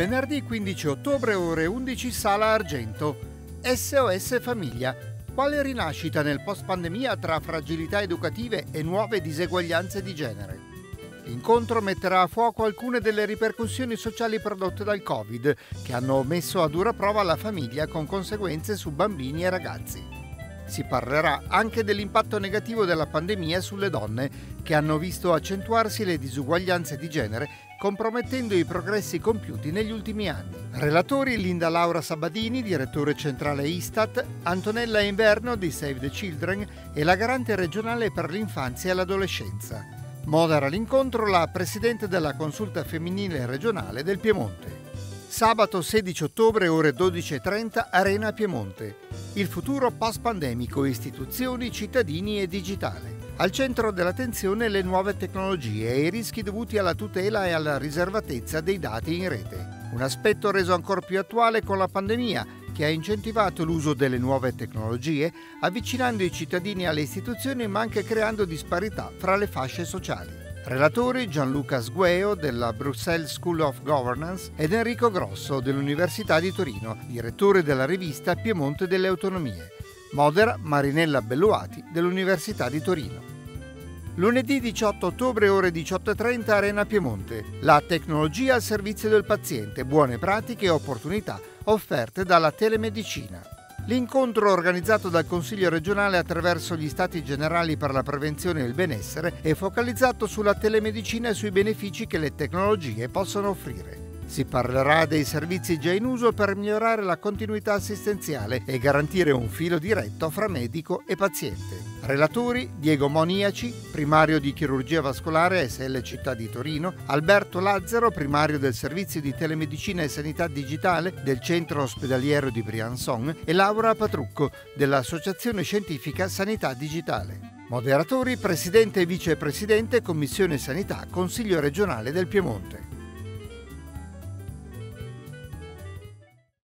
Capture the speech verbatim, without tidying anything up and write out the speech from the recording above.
Venerdì quindici ottobre, ore undici, Sala Argento. S O S Famiglia. Quale rinascita nel post-pandemia tra fragilità educative e nuove diseguaglianze di genere? L'incontro metterà a fuoco alcune delle ripercussioni sociali prodotte dal Covid, che hanno messo a dura prova la famiglia con conseguenze su bambini e ragazzi. Si parlerà anche dell'impatto negativo della pandemia sulle donne, che hanno visto accentuarsi le disuguaglianze di genere, compromettendo i progressi compiuti negli ultimi anni. Relatori Linda Laura Sabadini, direttore centrale Istat, Antonella Inverno di Save the Children e la garante regionale per l'infanzia e l'adolescenza. Modera l'incontro la presidente della consulta femminile regionale del Piemonte. Sabato sedici ottobre, ore dodici e trenta, Arena Piemonte. Il futuro post-pandemico, istituzioni, cittadini e digitale. Al centro dell'attenzione le nuove tecnologie e i rischi dovuti alla tutela e alla riservatezza dei dati in rete. Un aspetto reso ancora più attuale con la pandemia, che ha incentivato l'uso delle nuove tecnologie, avvicinando i cittadini alle istituzioni ma anche creando disparità fra le fasce sociali. Relatori Gianluca Sgueo della Bruxelles School of Governance ed Enrico Grosso dell'Università di Torino, direttore della rivista Piemonte delle Autonomie. Modera Marinella Belluati dell'Università di Torino. Lunedì diciotto ottobre, ore diciotto e trenta, Arena Piemonte. La tecnologia al servizio del paziente, buone pratiche e opportunità offerte dalla telemedicina. L'incontro organizzato dal Consiglio regionale attraverso gli Stati Generali per la Prevenzione e il Benessere è focalizzato sulla telemedicina e sui benefici che le tecnologie possono offrire. Si parlerà dei servizi già in uso per migliorare la continuità assistenziale e garantire un filo diretto fra medico e paziente. Relatori Diego Moniaci, primario di chirurgia vascolare S L Città di Torino, Alberto Lazzaro, primario del servizio di telemedicina e sanità digitale del centro ospedaliero di Briançon, e Laura Patrucco dell'Associazione Scientifica Sanità Digitale. Moderatori presidente e vicepresidente Commissione Sanità Consiglio regionale del Piemonte.